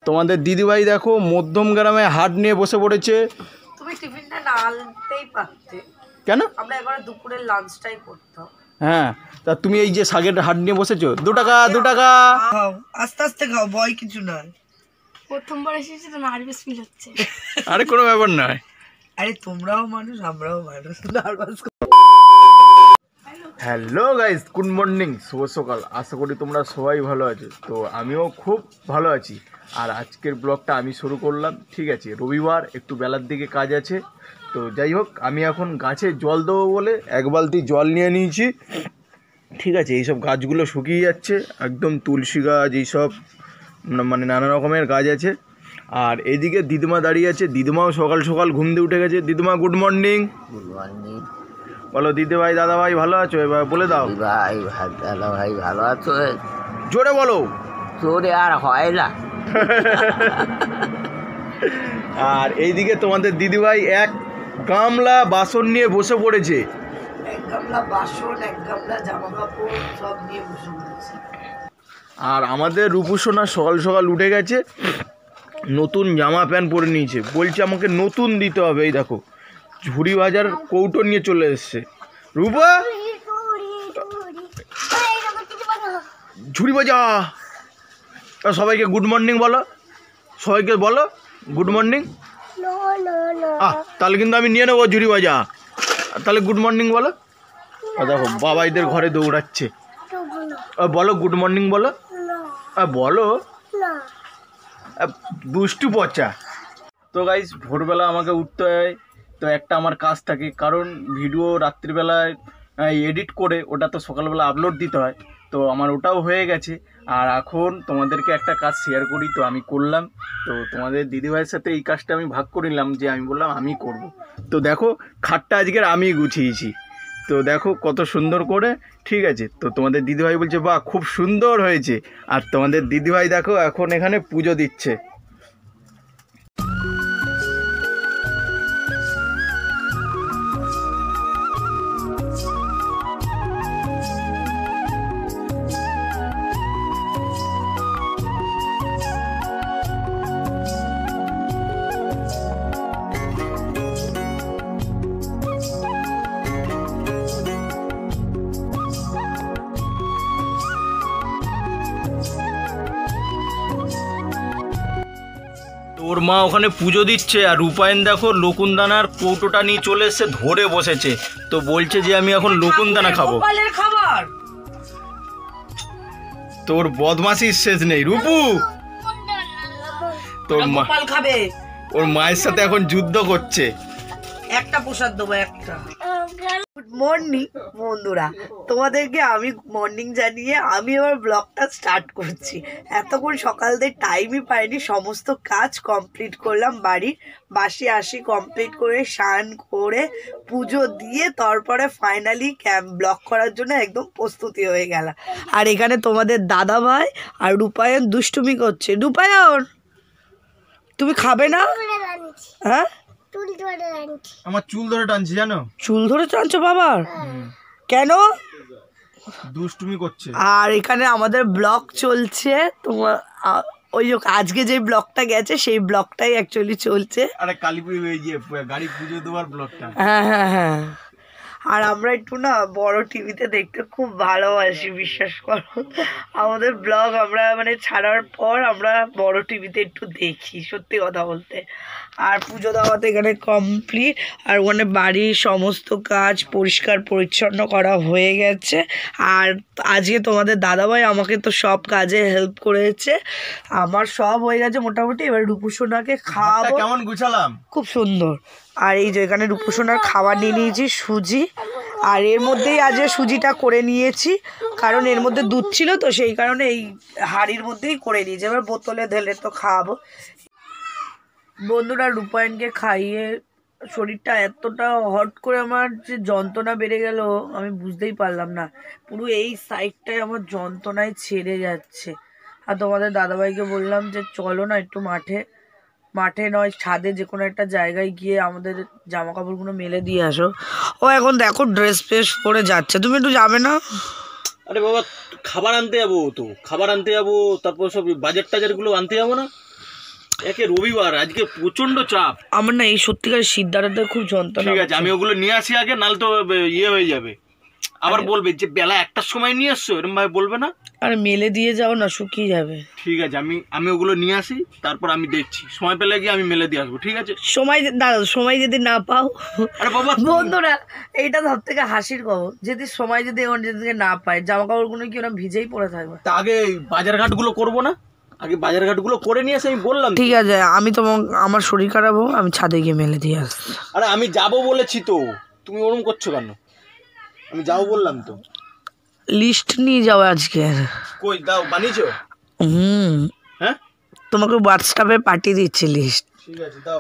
তোমাদের দিদিভাই দেখো মধ্যম গ্রামে হাট নিয়ে বসে পড়েছে। তুমি টিফিনটা না আনতেই পারতে। কেন? আমরা এবারে দুপুরের লাঞ্চটাই করতাম। হ্যাঁ, তা তুমি এই যে শাকের হাট নিয়ে বসেছো, 2 টাকা 2 টাকা। খাও, আস্তে আস্তে খাও, ভয় কিছু নয়। প্রথমবার এসেছি তো নার্ভাস ফিল হচ্ছে। আরে কোনো ব্যাপার নয়। আরে তোমরাও মানুষ, আমরাও মানুষ, nervous. Hello guys, good morning, শুভ সকাল। আশা করি তোমরা সবাই ভালো আছো। তো আমিও খুব ভালো আছি। আর আজকের ব্লগটা আমি শুরু করলাম। ঠিক আছে, রবিবার, একটু বেলার দিকে কাজ আছে। তো যাই হোক, আমি এখন গাছে জল দেবো বলে 1 বালতি জল নিয়ে নিয়েছি। ঠিক আছে, এইসব গাছগুলো শুকিয়ে যাচ্ছে একদম, তুলসী গাছ, এইসব মানে নানা রকমের গাছ আছে। আর এইদিকে দিদিমা দাঁড়িয়ে আছে। দিদিমাও সকাল সকাল ঘুম দিয়ে উঠে গেছে। দিদিমা গুড মর্নিং। Good morning. বলো দিদি ভাই, দাদা ভাই ভালো আছো? এবার বলে দাও। ভাই দাদা ভাই ভালো আছো? জোরে বলো। জোরে আর হয় না। আর এইদিকে তোমাদের দিদিভাই 1 গামলা বাসন নিয়ে বসে পড়েছে। 1 গামলা বাসন, 1 গামলা জামা কাপড় সব নিয়ে বসে পড়েছে। আর আমাদের রূপুসোনা সকাল সকাল উঠে গেছে, নতুন জামা প্যান্ট পরে নিয়েছে। বলছে আমাকে নতুন দিতে হবে। এই দেখো, ঝুড়ি ভাজার কৌটো নিয়ে চলে এসছে। রূপা, ঝুড়ি ভাজা। সবাইকে গুড মর্নিং বলো, সবাইকে বলো গুড মর্নিং। তাহলে কিন্তু আমি নিয়ে নেবো ঝুড়ি ভাজা। তাহলে গুড মর্নিং বলো। দেখো বাবাইদের ঘরে দৌড়াচ্ছে। বলো গুড মর্নিং বলো। বলো, দুষ্টু পচা। তো গাইস, ভোরবেলা আমাকে উঠতে হয়। তো একটা আমার কাজ থাকে, কারণ ভিডিও রাত্রিবেলায় এডিট করে ওটা তো সকালবেলা আপলোড দিতে হয়। তো আমার ওটাও হয়ে গেছে। আর এখন তোমাদেরকে একটা কাজ শেয়ার করি, তো আমি করলাম। তো তোমাদের দিদিভাইয়ের সাথে এই কাজটা আমি ভাগ করে নিলাম, যে আমি বললাম আমি করব। তো দেখো, খাটটা আজকের আমি গুছিয়েছি। তো দেখো কত সুন্দর করে। ঠিক আছে, তো তোমাদের দিদিভাই বলছে বাহ খুব সুন্দর হয়েছে। আর তোমাদের দিদিভাই দেখো এখন এখানে পুজো দিচ্ছে। ওর মা ওখানে পুজো দিচ্ছে। আর রূপায়ণ দেখো লকুনদানার কৌটোটা নিয়ে চলে এসে ধরে বসেছে। তো বলছে যে আমি এখন লকুনদানা খাবো। খাবার তোর বদমাশির শেষ নেই রূপু। তোর মা খাবে, ওর মায়ের সাথে এখন যুদ্ধ করছে। একটা প্রসাদ দেবো, একটা। গুড মর্নিং বন্ধুরা, তোমাদেরকে আমি মর্নিং জানিয়ে আমি আমার ব্লগটা স্টার্ট করছি। এতক্ষণ সকাল থেকে টাইমই পাইনি, সমস্ত কাজ কমপ্লিট করলাম। বাড়ির বাসি আসি কমপ্লিট করে, স্নান করে, পুজো দিয়ে তারপরে ফাইনালি ব্লগ করার জন্য একদম প্রস্তুতি হয়ে গেল। আর এখানে তোমাদের দাদা ভাই আর রূপায়ণ দুষ্টুমি করছে। রূপায়ণ, তুমি খাবে না? হ্যাঁ, আমার চুল ধরে টানছি, জানো? চুল ধরে টানছো বাবার? কেন? দুষ্টুমি করছে। আর এখানে আমাদের ব্লগ চলছে। তোমার ওই আজকে যে ব্লগটা গেছে সেই ব্লগটাই অ্যাকচুয়ালি চলছে। আরে কালীপুরি গাড়ি পুজো দেওয়ার ব্লগটা। হ্যাঁ হ্যাঁ হ্যাঁ। আর আমরা একটু না বড় টিভিতে দেখতে খুব ভালোবাসি, বিশ্বাস করো। আমাদের ব্লগ আমরা মানে ছাড়ার পর আমরা বড় টিভিতে একটু দেখি, সত্যি কথা বলতে। আর পুজো দেওয়াতে এখানে কমপ্লিট। আর ওখানে বাড়ির সমস্ত কাজ পরিষ্কার পরিচ্ছন্ন করা হয়ে গেছে। আর আজকে তোমাদের দাদাভাই আমাকে তো সব কাজে হেল্প করেছে। আমার সব হয়ে গেছে মোটামুটি। এবার রূপুসোনাকে খাওয়াবো। কেমন গুছালাম? খুব সুন্দর। আর এই যে এখানে রূপসোনার খাবার নিয়ে নিয়েছি, সুজি। আর এর মধ্যেই আজ সুজিটা করে নিয়েছি, কারণ এর মধ্যে দুধ ছিল তো, সেই কারণে এই হাঁড়ির মধ্যেই করে নিয়েছি। এবার বোতলে ঢেলে তো খাওয়াবো। বন্ধুরা, রূপায়ণকে খাইয়ে শরীরটা এতটা হট করে আমার যে যন্ত্রণা বেড়ে গেল আমি বুঝতেই পারলাম না। পুরো এই সাইডটাই আমার যন্ত্রণায় ছেড়ে যাচ্ছে। আর তোমাদের দাদাভাইকে বললাম যে চলো না একটু মাঠে নয় ছাদে যে কোনো একটা জায়গায় গিয়ে আমাদের জামা কাপড়গুলো মেলে দিয়ে আসো। ও এখন দেখো ড্রেস ফ্রেস পরে যাচ্ছে। তুমি একটু যাবে না? আরে বাবা, খাবার আনতে যাবো তো, খাবার আনতে যাবো, তারপর সব বাজার টাজারগুলো আনতে যাবো না। একে রবিবার, আজকে প্রচন্ড চাপ আমার না, এই সত্যিকার সিদ্ধার্থে খুব যন্ত্রণা। ঠিক আছে, আমি ওগুলো নিয়ে আসি আগে, নাহলে তো ইয়ে হয়ে যাবে, আবার বলবে যে বেলা 1টার সময় নিয়ে আসছো, এরকম ভাবে বলবে না। আরে মেলে দিয়ে যাও না, শুকিয়ে যাবে। ঠিক আছে, আমি ওগুলো নিয়ে আসি, তারপর আমি দেখছি, সময় পেলে গিয়ে আমি মেলে দিয়ে আসবো। ঠিক আছে, সময় যদি না পাও, আরে বাবা বন্ধুরা এইটা সব থেকে হাসির খবর, যদি সময় যদি যেদিকে না পায়, জামা কাপড়গুলো কি ওরা ভিজেই পড়ে থাকবে। তা আগে বাজারঘাট গুলো করবো না, আগে বাজারঘাট গুলো করে নিয়ে আসি, আমি বললাম। ঠিক আছে, আমি তো আমার শরীর খারাপ হোক, আমি ছাদে গিয়ে মেলে দিয়ে আসছি। আরে আমি যাবো বলেছি তো, তুমি ওরম করছো কেন? আমি যাবো বললাম তো। লিস্ট নিয়ে যাও আজকে। কই দাও, বানিয়েছো? হ্যাঁ, তোমাকে হোয়াটসঅ্যাপে পাঠিয়ে দিচ্ছি লিস্ট। ঠিক আছে দাও।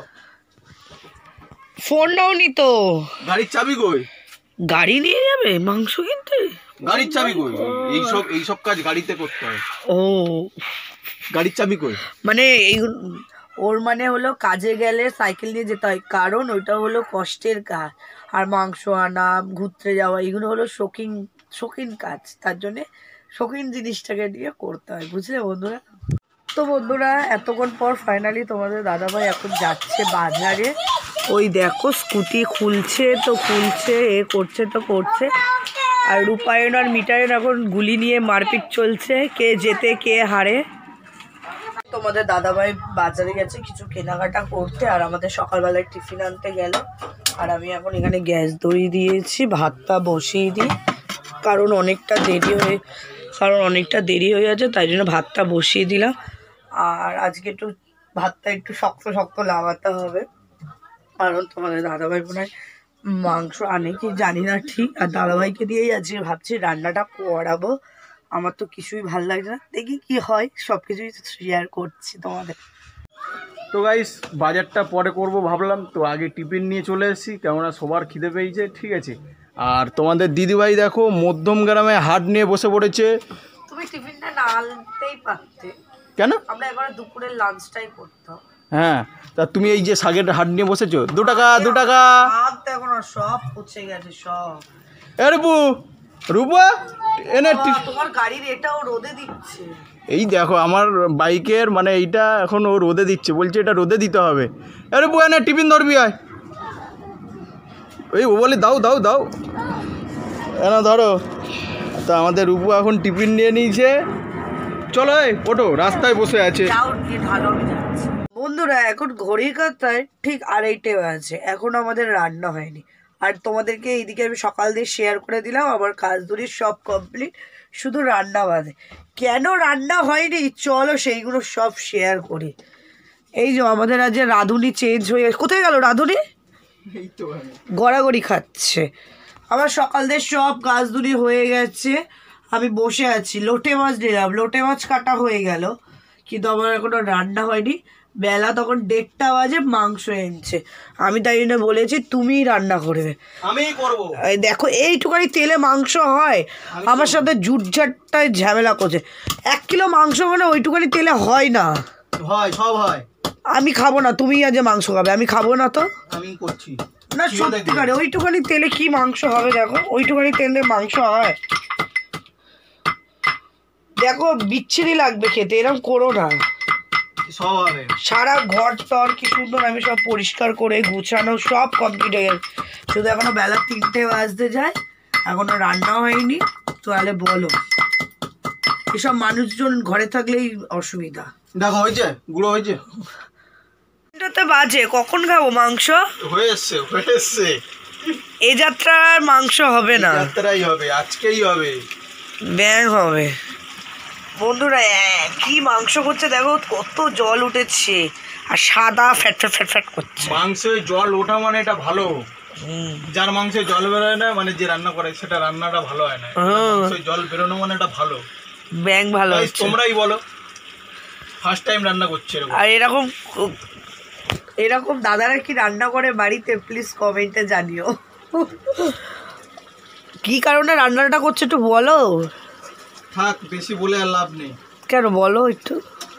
ফোন নাও নি তো। গাড়ির চাবি কই? গাড়ি নিয়ে যাবে মাংস কিনতে? গাড়ির চাবি কই? এইসব কাজ গাড়িতে করতে হয়। ও, গাড়ির চাবি কই? মানে এই ওর মানে হলো কাজে গেলে সাইকেল নিয়ে যেতে হয়, কারণ ওইটা হলো কষ্টের কাজ। আর মাংস আনা, ঘুরতে যাওয়া, এগুলো হলো শৌখিন কাজ, তার জন্যে শৌখিন জিনিসটাকে নিয়ে করতে হয়, বুঝলে বন্ধুরা? তো বন্ধুরা, এতক্ষণ পর ফাইনালি তোমাদের দাদাভাই এখন যাচ্ছে বাজারে। ওই দেখো স্কুটি খুলছে তো খুলছে, এ করছে তো করছে, আর রূপায়ণ আর মিটায়ন এখন গুলি নিয়ে মারপিট চলছে, কে জেতে কে হারে। তোমাদের দাদাভাই বাজারে গেছে কিছু কেনাকাটা করতে, আর আমাদের সকালবেলায় টিফিন আনতে গেল। আর আমি এখন এখানে গ্যাস ধরিয়ে দিয়েছি, ভাতটা বসিয়ে দিই, কারণ অনেকটা দেরি হয়ে যাচ্ছে, তাই জন্য ভাতটা বসিয়ে দিলাম। আর আজকে ভাতটা একটু শক্ত শক্ত লাগাতে হবে, কারণ তোমাদের দাদাভাই মনে হয় মাংস আনে কি জানি না ঠিক, আর দাদাভাইকে দিয়েই আজকে ভাবছি রান্নাটা করাবো। আমার তো কিছুই ভালো লাগছে না, দেখি কি হয়, সব কিছুই শেয়ার করছি তোমাদের। তো গাইস, বাজারটা পরে করব ভাবলাম, তো আগে টিফিন নিয়ে চলে এসেছি, কেননা সবার খিদে পেয়েছে। ঠিক আছে, আর তোমাদের দিদিভাই দেখো মধ্যম গ্রামে হাট নিয়ে বসে পড়েছে। তুমি টিফিনটা না আনতেই পারতে। কেন? আমরা এবারে দুপুরের লাঞ্চটাই করতাম। হ্যাঁ, তা তুমি এই যে শাকের হাট নিয়ে বসেছো, 2 টাকা 2 টাকা। এখন সব পচে গেছে সব। আরে রূপা এনে তোমার গাড়ির এটাও রোদে দিচ্ছে। এই দেখো আমার বাইকের মানে এইটা এখন ও রোদে দিচ্ছে, বলছে এটা রোদে দিতে হবে। আরে এনে টিফিন ধরবি আয়। ও বলে দাও দাও দাও, এনা ধরো। তা আমাদের রূপু এখন টিফিন নিয়ে নিয়েছে, চলো ওঠো, রাস্তায় বসে আছে। বন্ধুরা, এখন ঘড়ির কাঁটায় ঠিক 2:30 বাজে, এখন আমাদের রান্না হয়নি। আর তোমাদেরকে এইদিকে আমি সকাল দিয়ে শেয়ার করে দিলাম, আমার কাজ দূরির সব কমপ্লিট, শুধু রান্না বাদে। কেন রান্না হয়নি চলো সেইগুলো সব শেয়ার করি। এই যে আমাদের আজ রাঁধুনি চেঞ্জ হয়ে, কোথায় গেল রাঁধুনি? গড়াগড়ি খাচ্ছে। আমার সকাল দিয়ে সব কাজ দূরি হয়ে গেছে, আমি বসে আছি। লোটে মাছ নিলাম, লোটে মাছ কাটা হয়ে গেল, কিন্তু আমার এখনো রান্না হয়নি। বেলা তখন 1:30 বাজে, মাংস এনেছে। আমি তাই জন্য বলেছি তুমিই রান্না করবে। আমিই করব। দেখো এইটুকানি তেলে মাংস হয়, আমার সাথে জুটঝাটটায় ঝামেলা করছে। 1 কিলো মাংস মানে ওইটুকানি তেলে হয় না। হয়, সব হয়। আমি খাবো না, তুমি আজ মাংস খাবে, আমি খাবো না। তো আমি করছি না, সত্যিকারে ওইটুকানি তেলে কি মাংস হবে? দেখো ওইটুকানি তেলে মাংস হয়? দেখো বিচ্ছিরি লাগবে খেতে, এরকম করো না। সব হবে। সারা ঘর টর কি সুন্দর আমি সব পরিষ্কার করে গুছানো সব কমপ্লিট হয়ে গেছে, শুধু এখনো বেলা 3টে বাজতে যায়, এখনো রান্না হয়নি। তাহলে বলো, এসব মানুষজন ঘরে থাকলেই অসুবিধা। দেখো হয়েছে, গুঁড়ো হয়েছে। বাজে কখন খাবো মাংস? হয়ে এসছে। এই যাত্রার মাংস হবে না, যাত্রাই হবে, আজকেই হবে, ব্যাং হবে। বন্ধুরা কি মাংস করছে দেখো, কত জল উঠেছে, আর সাদা ফ্যাট ফ্যাট ফ্যাট ফ্যাট করছে। মাংসে জল ওঠা মানে এটা ভালো। যার মাংসে জল বেরোয় না, মানে যে রান্না করে সেটা রান্নাটা ভালো হয় না। মাংসে জল বেরোনো মানে এটা ভালো, ব্যাং ভালো। তোমরাই বলো, ফার্স্ট টাইম রান্না করছে। আর এরকম দাদারা কি রান্না করে বাড়িতে, প্লিজ কমেন্টে জানিও। কি কারণে রান্নাটা করছে একটু বলো। থাক, বেশি বলে আর লাভ নেই। কেন বলো একটু।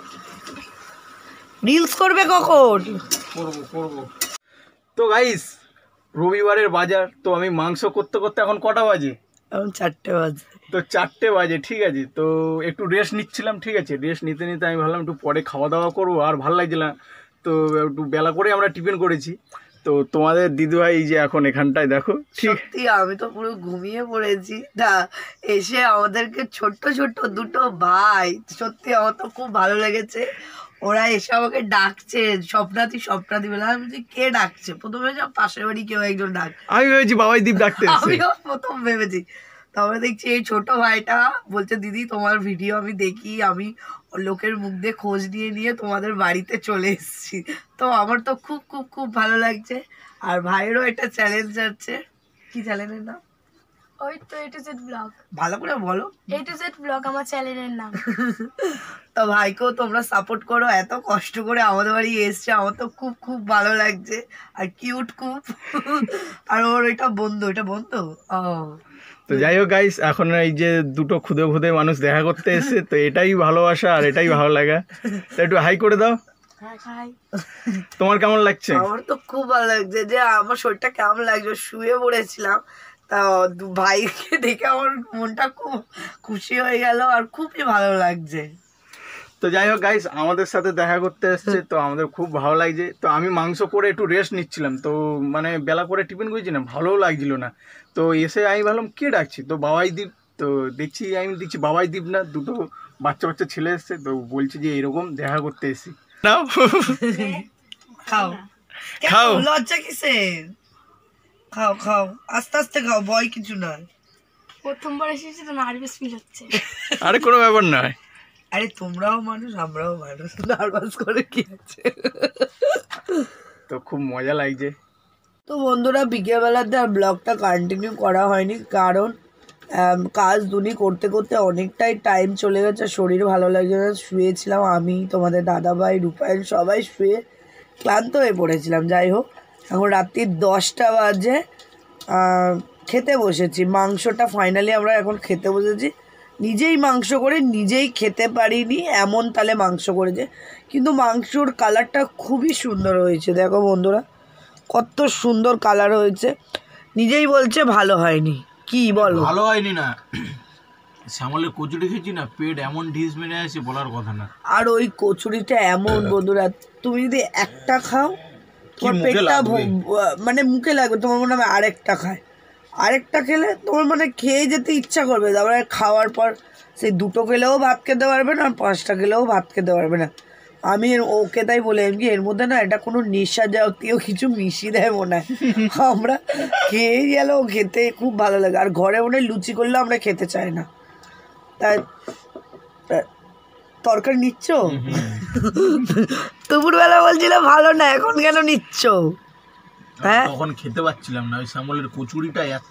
রিলস করবে কখন? করব। তো গাইস, রবিবারের বাজার, তো আমি মাংস করতে করতে এখন কটা বাজে? এখন 4টে বাজে। তো 4টে বাজে, ঠিক আছে। তো একটু রেস্ট নিচ্ছিলাম, ঠিক আছে। রেস্ট নিতে নিতে আমি ভাবলাম একটু পরে খাওয়া দাওয়া করবো, আর ভালো লাগছিল না। তো একটু বেলা করে আমরা টিফিন করেছি। তো তোমাদের দিদিভাই এই যে এখন এখানটায় দেখো, ঠিক। সত্যি আমি তো পুরো ঘুমিয়ে পড়েছি। তা এসে আমাদেরকে ছোট্ট ছোট্ট দুটো ভাই, সত্যি আমার তো খুব ভালো লেগেছে। ওরা এসে আমাকে ডাকছে স্বপ্নাদি বলে। আমি বলছি কে ডাকছে, প্রথমে যা পাশের বাড়ি কেউ একজন ডাক, আমি ভেবেছি বাবাই দীপ ডাকতে এসেছে। আমিও প্রথম ভেবেছি। তারপরে দেখছি এই ছোট ভাইটা বলছে দিদি তোমার ভিডিও আমি দেখি, আমি লোকের মুখ দিয়ে খোঁজ নিয়ে নিয়ে তোমাদের বাড়িতে চলে এসেছি। তো আমার তো খুব খুব খুব ভালো লাগছে। আর ভাইয়েরও একটা চ্যালেঞ্জ আছে। কি চ্যালেঞ্জের নাম? ওই তো A to Z ব্লগ। ভালো করে বলো। A to Z ব্লগ আমার চ্যানেলের নাম। তো ভাইকেও তোমরা সাপোর্ট করো, এত কষ্ট করে আমাদের বাড়ি এসছে, আমার তো খুব খুব ভালো লাগছে। আর কিউট খুব। আর ওর এটা বন্ধু ও। তো যাই হোক গাইস, এখন এই যে দুটো খুদে খুদে মানুষ দেখা করতে এসেছে, তো এটাই ভালোবাসা আর এটাই ভালো লাগা। তো একটু হাই করে দাও। হাই। তোমার কেমন লাগছে? আমার তো খুব ভালো লাগছে। যে আমার শরীরটা কেমন লাগছে, শুয়ে পড়েছিলাম, তা ভাইকে দেখে আমার মনটা খুব খুশি হয়ে গেল আর খুবই ভালো লাগছে। তো যাই হোক গাইস, আমাদের সাথে দেখা করতে এসছে, তো আমাদের খুব ভালো লাগছে। তো আমি মাংস করে একটু রেস্ট নিচ্ছিলাম, তো মানে বেলা করে টিফিন করেছি না, ভালোও লাগছিল না। তো এসে আমি ভাবলাম কে ডাকছি, তো বাবাই দীপ। তো আমি দেখছি বাবাই দীপ না, দুটো বাচ্চা ছেলে এসছে। তো বলছি যে এরকম দেখা করতে এসেছি। নাও খাও খাও। লজ্জা কিসের? খাও খাও, আস্তে আস্তে খাও, ভয় কিছু নয়। প্রথমবার এসেছি তো নার্ভাস ফিল হচ্ছে। আরে কোনো ব্যাপার নয়। আরে তোমরাও মানুষ, আমরাও মানুষ, নার্ভাস করে কি আছে। তো খুব মজা লাগছে। তো বন্ধুরা বিকেলবেলাতে আর ব্লগটা কন্টিনিউ করা হয়নি, কারণ কাজ দুনি করতে করতে অনেকটাই টাইম চলে গেছে, শরীর ভালো লাগছে না। শুয়েছিলাম আমি, তোমাদের দাদাভাই, রূপায়ণ, সবাই শুয়ে ক্লান্ত হয়ে পড়েছিলাম। যাই হোক, এখন রাত্রি 10টা বাজে, খেতে বসেছি। মাংসটা ফাইনালি আমরা এখন খেতে বসেছি। নিজেই মাংস করে নিজেই খেতে পারিনি, এমন তালে মাংস করেছে। কিন্তু মাংসর কালারটা খুবই সুন্দর হয়েছে। দেখো বন্ধুরা, কত সুন্দর কালার হয়েছে। নিজেই বলছে ভালো হয়নি। কি বলো? ভালো হয়নি না, শ্যামলের কচুরি খেয়েছি না, পেট এমন ঢিস মেরে আছে বলার কথা না। আর ওই কচুরিটা এমন বন্ধুরা, তুমি যদি একটা খাও তোমার মুখে পেটটা লাগবে? মানে মুখে লাগবে, তোমার মনে হবে আরেকটা খায়। আরেকটা খেলে তোমার মানে খেয়ে যেতে ইচ্ছা করবে। তারপরে খাওয়ার পর সেই দুটো খেলেও ভাত খেতে পারবে না, আর 5টা খেলেও ভাত খেতে পারবে না। আমি ওকে তাই বলে কি এর মধ্যে না এটা কোনো নেশা জাতীয় কিছু মিশিয়ে দেয় মনে হয়। আমরা খেয়ে গেল, খেতে খুব ভালো লাগে। আর ঘরে মনে হয় লুচি করলে আমরা খেতে চাই না। তাই তরকারি নিচ্ছ? দুপুরবেলা বলছিল ভালো না, এখন কেন নিচ্ছ? হ্যাঁ, তখন খেতে পাচ্ছিলাম না, ওই শ্যামলের কচুরিটা এত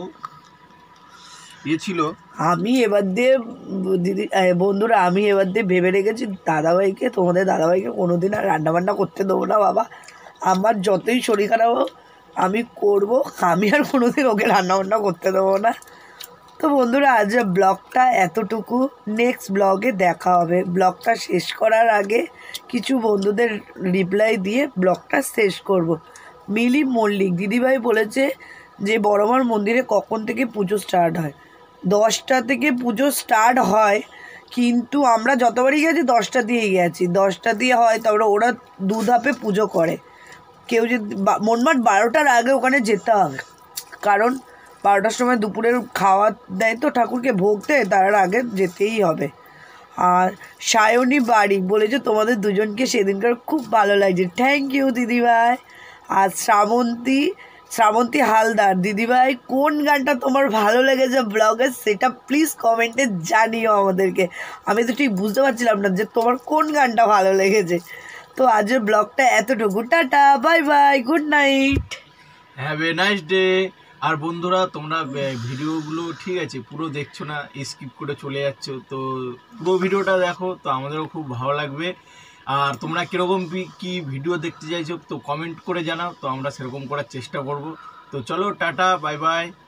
ইয়ে ছিল। আমি এবার দিয়ে দিদি বন্ধুরা, আমি এবার দিয়ে ভেবে রেখেছি দাদাভাইকে, তোমাদের দাদাভাইকে কোনোদিন আর রান্নাবান্না করতে দেবো না বাবা। আমার যতই শরীর খারাপ হোক আমি করবো, আমি আর কোনোদিন ওকে রান্নাবান্না করতে দেবো না। তো বন্ধুরা, আজ ব্লগটা এতটুকু, নেক্সট ব্লগে দেখা হবে। ব্লগটা শেষ করার আগে কিছু বন্ধুদের রিপ্লাই দিয়ে ব্লগটা শেষ করব। মিলি মল্লিক দিদিভাই বলেছে যে বড়মার মন্দিরে কখন থেকে পুজো স্টার্ট হয়? 10টা থেকে পুজো স্টার্ট হয়, কিন্তু আমরা যতবারই গেছি 10টা দিয়েই গেছি। 10টা দিয়ে হয়, তারপরে ওরা 2 ধাপে পুজো করে। কেউ যদি মোটমাট 12টার আগে ওখানে যেতে হবে, কারণ 12টার সময় দুপুরের খাওয়া দেয় তো ঠাকুরকে, ভোগ দেয়, তার আগে যেতেই হবে। আর সায়নী বাড়ি বলেছে তোমাদের দুজনকে সেদিনকার খুব ভালো লাগছে, থ্যাংক ইউ দিদিভাই। আর শ্রাবন্তী হালদার দিদিভাই, কোন গানটা তোমার ভালো লেগেছে ব্লগে সেটা প্লিজ কমেন্টে জানিও আমাদেরকে। আমি তো ঠিক বুঝতে পারছিলাম না যে তোমার কোন গানটা ভালো লেগেছে। তো আজকের ব্লগটা এতটুকু, tata, bye bye, good night, have a nice day. আর বন্ধুরা, তোমরা ভিডিওগুলো ঠিক আছে পুরো দেখছো না, স্কিপ করে চলে যাচ্ছ, তো পুরো ভিডিওটা দেখো, তো আমাদেরও খুব ভালো লাগবে। আর তোমরা কীরকম কি ভিডিও দেখতে চাইছো তো কমেন্ট করে জানাও, তো আমরা সেরকম করার চেষ্টা করব। তো চলো, টাটা, বাই বাই।